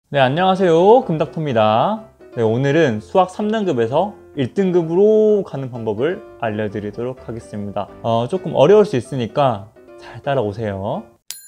네, 안녕하세요. 금닥터입니다. 네, 오늘은 수학 3등급에서 1등급으로 가는 방법을 알려드리도록 하겠습니다. 조금 어려울 수 있으니까 잘 따라오세요.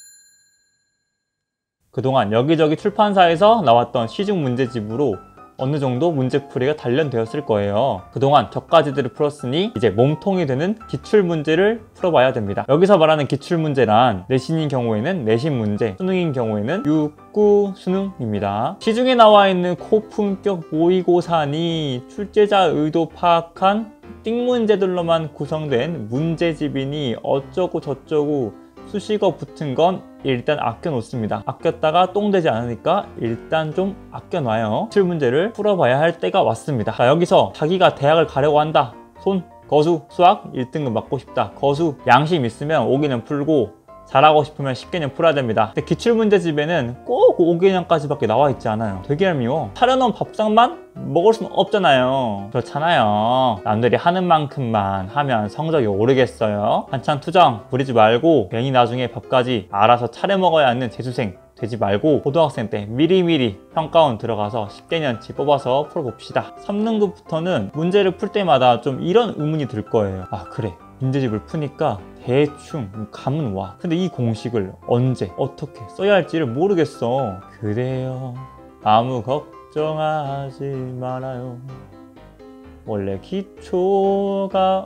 그동안 여기저기 출판사에서 나왔던 시중 문제집으로 어느 정도 문제풀이가 단련되었을 거예요. 그동안 격가지들을 풀었으니 이제 몸통이 되는 기출문제를 풀어봐야 됩니다. 여기서 말하는 기출문제란 내신인 경우에는 내신 문제, 수능인 경우에는 육구 수능입니다. 시중에 나와 있는 고품격 모의고사니 출제자 의도 파악한 띵 문제들로만 구성된 문제집이니 어쩌고 저쩌고 수식어 붙은 건 일단 아껴 놓습니다. 아꼈다가 똥 되지 않으니까 일단 좀 아껴놔요. 기출문제를 풀어봐야 할 때가 왔습니다. 자, 여기서 자기가 대학을 가려고 한다. 손, 거수, 수학 1등급 맞고 싶다. 거수, 양심 있으면 5개년 풀고 잘하고 싶으면 10개년 풀어야 됩니다. 근데 기출문제집에는 꼭 5개년까지 밖에 나와 있지 않아요. 되게 얄미워. 차려놓은 밥상만 먹을 수는 없잖아요. 그렇잖아요. 남들이 하는 만큼만 하면 성적이 오르겠어요. 한창 투정 부리지 말고 괜히 나중에 밥까지 알아서 차려 먹어야 하는 재수생 되지 말고 고등학생 때 미리미리 평가원 들어가서 10개년치 뽑아서 풀어봅시다. 3등급부터는 문제를 풀 때마다 좀 이런 의문이 들 거예요. 아, 그래, 문제집을 푸니까 대충 감은 와. 근데 이 공식을 언제 어떻게 써야 할지를 모르겠어. 그래요, 아무 걱정하지 말아요. 원래 기초가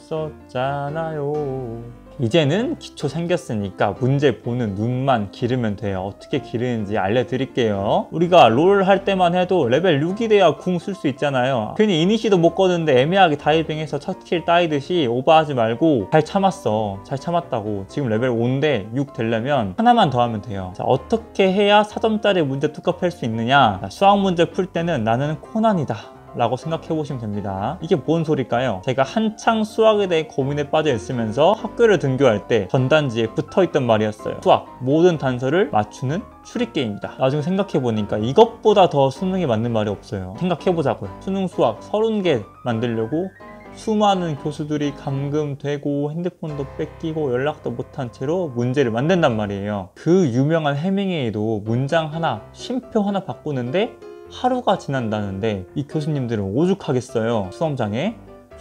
없었잖아요. 이제는 기초 생겼으니까 문제 보는 눈만 기르면 돼요. 어떻게 기르는지 알려드릴게요. 우리가 롤 할 때만 해도 레벨 6이 돼야 궁 쓸 수 있잖아요. 괜히 이니시도 못 거는데 애매하게 다이빙해서 첫 킬 따이듯이 오버하지 말고 잘 참았어. 잘 참았다고. 지금 레벨 5인데 6 되려면 하나만 더 하면 돼요. 자, 어떻게 해야 4점짜리 문제 뚜껑 팰 수 있느냐. 자, 수학 문제 풀 때는 나는 코난이다 라고 생각해 보시면 됩니다. 이게 뭔 소리일까요? 제가 한창 수학에 대해 고민에 빠져 있으면서 학교를 등교할 때 전단지에 붙어있던 말이었어요. 수학 모든 단서를 맞추는 추리게임이다. 나중에 생각해 보니까 이것보다 더 수능에 맞는 말이 없어요. 생각해 보자고요. 수능 수학 30개 만들려고 수많은 교수들이 감금되고 핸드폰도 뺏기고 연락도 못한 채로 문제를 만든단 말이에요. 그 유명한 해밍웨이도 문장 하나, 쉼표 하나 바꾸는데 하루가 지난다는데 이 교수님들은 오죽하겠어요. 수험장에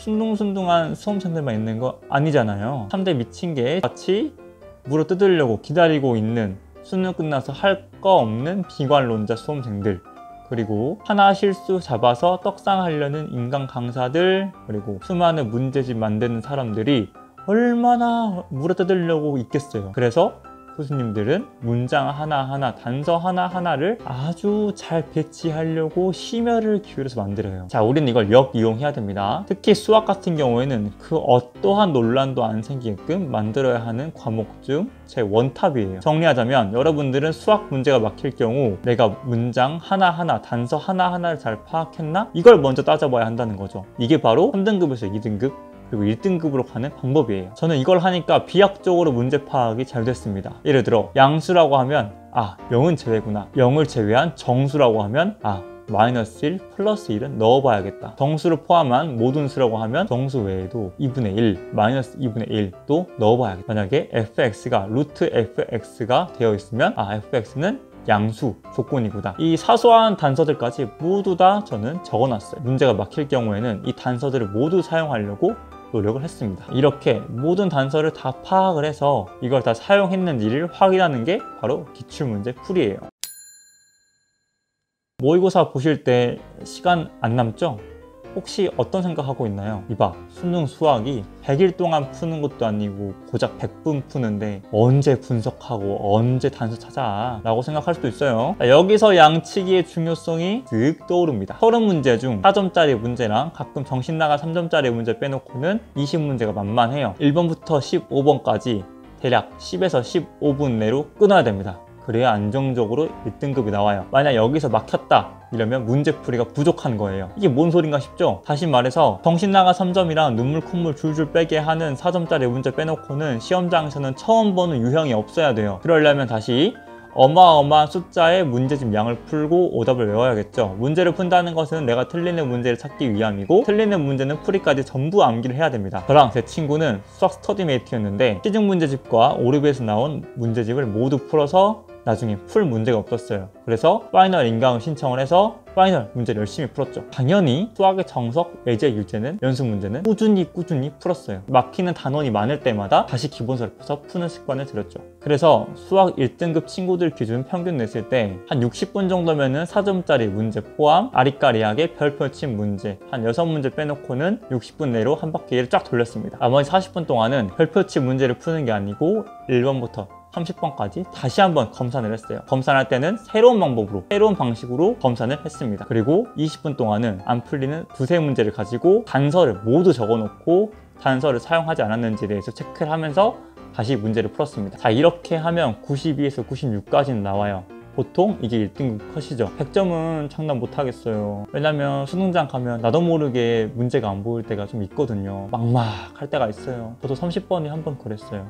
순둥순둥한 수험생들만 있는 거 아니잖아요. 3대 미친 개 같이 물어 뜯으려고 기다리고 있는 수능 끝나서 할 거 없는 비관론자 수험생들, 그리고 하나 실수 잡아서 떡상하려는 인간 강사들, 그리고 수많은 문제집 만드는 사람들이 얼마나 물어 뜯으려고 있겠어요. 그래서 교수님들은 문장 하나하나, 단서 하나하나를 아주 잘 배치하려고 심혈을 기울여서 만들어요. 자, 우리는 이걸 역이용해야 됩니다. 특히 수학 같은 경우에는 그 어떠한 논란도 안 생기게끔 만들어야 하는 과목 중 제 원탑이에요. 정리하자면 여러분들은 수학 문제가 막힐 경우 내가 문장 하나하나, 단서 하나하나를 잘 파악했나? 이걸 먼저 따져봐야 한다는 거죠. 이게 바로 3등급에서 2등급 그리고 1등급으로 가는 방법이에요. 저는 이걸 하니까 비약적으로 문제 파악이 잘 됐습니다. 예를 들어 양수라고 하면 0은 제외구나. 0을 제외한 정수라고 하면 마이너스 1, 플러스 1은 넣어봐야겠다. 정수를 포함한 모든 수라고 하면 정수 외에도 2분의 1, 마이너스 2분의 1도 넣어봐야겠다. 만약에 fx가 루트 fx가 되어 있으면 fx는 양수 조건이구나. 이 사소한 단서들까지 모두 다 저는 적어놨어요. 문제가 막힐 경우에는 이 단서들을 모두 사용하려고 노력을 했습니다. 이렇게 모든 단서를 다 파악을 해서 이걸 다 사용했는지를 확인하는 게 바로 기출문제 풀이에요. 모의고사 보실 때 시간 안 남죠? 혹시 어떤 생각하고 있나요? 이봐, 수능 수학이 100일 동안 푸는 것도 아니고 고작 100분 푸는데 언제 분석하고 언제 단서 찾아 라고 생각할 수도 있어요. 자, 여기서 양치기의 중요성이 쓱 떠오릅니다. 30문제 중 4점짜리 문제랑 가끔 정신 나간 3점짜리 문제 빼놓고는 20문제가 만만해요. 1번부터 15번까지 대략 10에서 15분 내로 끊어야 됩니다. 그래야 안정적으로 1등급이 나와요. 만약 여기서 막혔다 이러면 문제풀이가 부족한 거예요. 이게 뭔 소린가 싶죠? 다시 말해서 정신나가 3점이랑 눈물 콧물 줄줄 빼게 하는 4점짜리 문제 빼놓고는 시험장에서는 처음 보는 유형이 없어야 돼요. 그러려면 다시 어마어마한 숫자의 문제집 양을 풀고 오답을 외워야겠죠. 문제를 푼다는 것은 내가 틀리는 문제를 찾기 위함이고 틀리는 문제는 풀이까지 전부 암기를 해야 됩니다. 저랑 제 친구는 수학 스터디메이트였는데 시중 문제집과 오류비에서 나온 문제집을 모두 풀어서 나중에 풀 문제가 없었어요. 그래서 파이널 인강을 신청을 해서 파이널 문제를 열심히 풀었죠. 당연히 수학의 정석, 예제, 유제는 연습 문제는 꾸준히 풀었어요. 막히는 단원이 많을 때마다 다시 기본서를 펴서 푸는 습관을 들였죠. 그래서 수학 1등급 친구들 기준 평균 냈을 때 한 60분 정도면은 4점짜리 문제 포함 아리까리하게 별표 친 문제 한 6문제 빼놓고는 60분 내로 한 바퀴를 쫙 돌렸습니다. 나머지 40분 동안은 별표 친 문제를 푸는 게 아니고 1번부터 30번까지 다시 한번 검산을 했어요. 검산할 때는 새로운 방법으로, 새로운 방식으로 검산을 했습니다. 그리고 20분 동안은 안 풀리는 두세 문제를 가지고 단서를 모두 적어놓고 단서를 사용하지 않았는지에 대해서 체크를 하면서 다시 문제를 풀었습니다. 자, 이렇게 하면 92에서 96까지는 나와요. 보통 이게 1등급 컷이죠. 100점은 장담 못하겠어요. 왜냐면 수능장 가면 나도 모르게 문제가 안 보일 때가 좀 있거든요. 막막할 때가 있어요. 저도 30번에 한 번 그랬어요.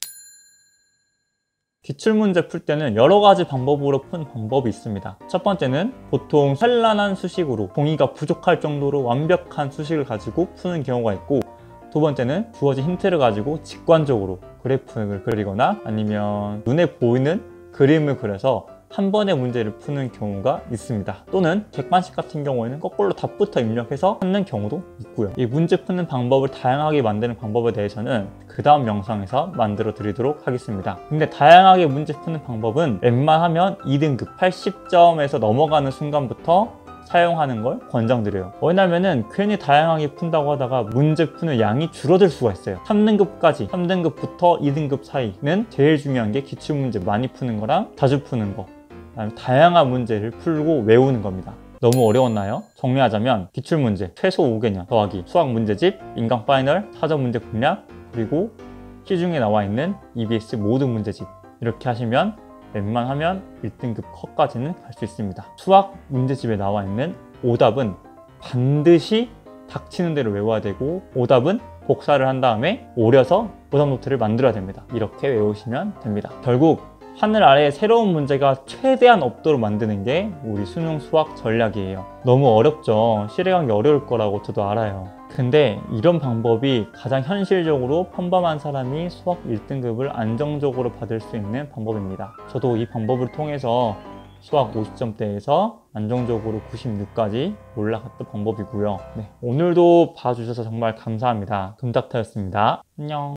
기출문제 풀 때는 여러 가지 방법으로 푸는 방법이 있습니다. 첫 번째는 보통 산란한 수식으로 동의가 부족할 정도로 완벽한 수식을 가지고 푸는 경우가 있고, 두 번째는 주어진 힌트를 가지고 직관적으로 그래프를 그리거나 아니면 눈에 보이는 그림을 그려서 한 번의 문제를 푸는 경우가 있습니다. 또는 객관식 같은 경우에는 거꾸로 답부터 입력해서 찾는 경우도 있고요. 이 문제 푸는 방법을 다양하게 만드는 방법에 대해서는 그 다음 영상에서 만들어 드리도록 하겠습니다. 근데 다양하게 문제 푸는 방법은 웬만하면 2등급 80점에서 넘어가는 순간부터 사용하는 걸 권장드려요. 왜냐면은 괜히 다양하게 푼다고 하다가 문제 푸는 양이 줄어들 수가 있어요. 3등급까지, 3등급부터 2등급 사이는 제일 중요한 게 기출문제 많이 푸는 거랑 자주 푸는 거, 그다음에 다양한 문제를 풀고 외우는 겁니다. 너무 어려웠나요? 정리하자면 기출문제 최소 5개년 더하기 수학 문제집, 인강 파이널, 사전 문제 공략, 그리고 시중에 나와 있는 EBS 모든 문제집, 이렇게 하시면 웬만하면 1등급 컷까지는 갈 수 있습니다. 수학 문제집에 나와 있는 오답은 반드시 닥치는 대로 외워야 되고, 오답은 복사를 한 다음에 오려서 오답 노트를 만들어야 됩니다. 이렇게 외우시면 됩니다. 결국 하늘 아래에 새로운 문제가 최대한 없도록 만드는 게 우리 수능 수학 전략이에요. 너무 어렵죠? 실행하기 어려울 거라고 저도 알아요. 근데 이런 방법이 가장 현실적으로 평범한 사람이 수학 1등급을 안정적으로 받을 수 있는 방법입니다. 저도 이 방법을 통해서 수학 50점대에서 안정적으로 96까지 올라갔던 방법이고요. 네, 오늘도 봐주셔서 정말 감사합니다. 금닥터였습니다. 안녕.